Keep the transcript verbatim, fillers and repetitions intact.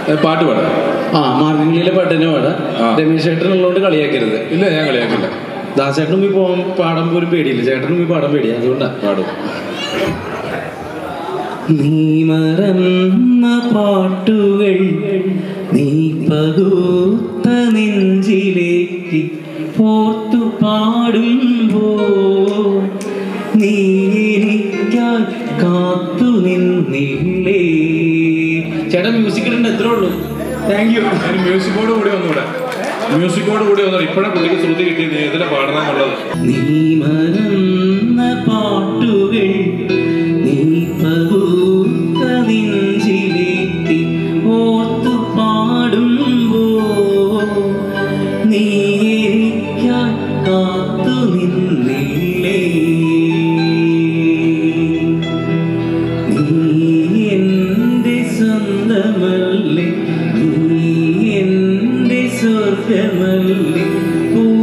പാട്ട് പാടാം. ആ മാർഗംകളിയിലെ പാട്ട് തന്നെ പാടാം. രമേശ് ചേട്ടൻ ഉള്ളതുകൊണ്ട് കളിയാക്കരുത്. ഇല്ല, ഞാൻ കളിയാക്കില്ല. ദാസേട്ടനും ഈ പോകാൻ പാടാൻ പോലും പേടിയില്ല, ചേട്ടനും ഈ പാടാൻ പേടിയാ, അതുകൊണ്ടാ പാടും. നീ മറന്ന പാട്ടുകൾ നീ പകുത്ത നെഞ്ചിലേക്ക് ഓർത്തു പാടുമ്പോ നീ എനിക്കായി കാത്തു നിന്നില്ലേ. ചേട്ടാ മ്യൂസിക് ഇടണ്ട, എത്ര ഉള്ളൂ. Thank you. മ്യൂസിക്കോട് കൂടി ഒന്നുകൂടെ മ്യൂസിക്കോട് കൂടി ഒന്നും ഇപ്പോഴാണ് പുള്ളിക്ക് ശ്രുതി കിട്ടിയത്. നീ ഇതിലെ പാടണമെന്നുള്ളത്. നീ മറന്ന പാട്ടുകൾ നീ പകുത്ത നെഞ്ചിലേക്ക് ഓർത്തു പാടുമ്പോ നീ എനിക്കായി കാത്തു നിന്നില്ലേ. നീ എന്റെ സ്വന്തമല്ലേ, നീ എന്റെ സ്വർഗമല്ലേ.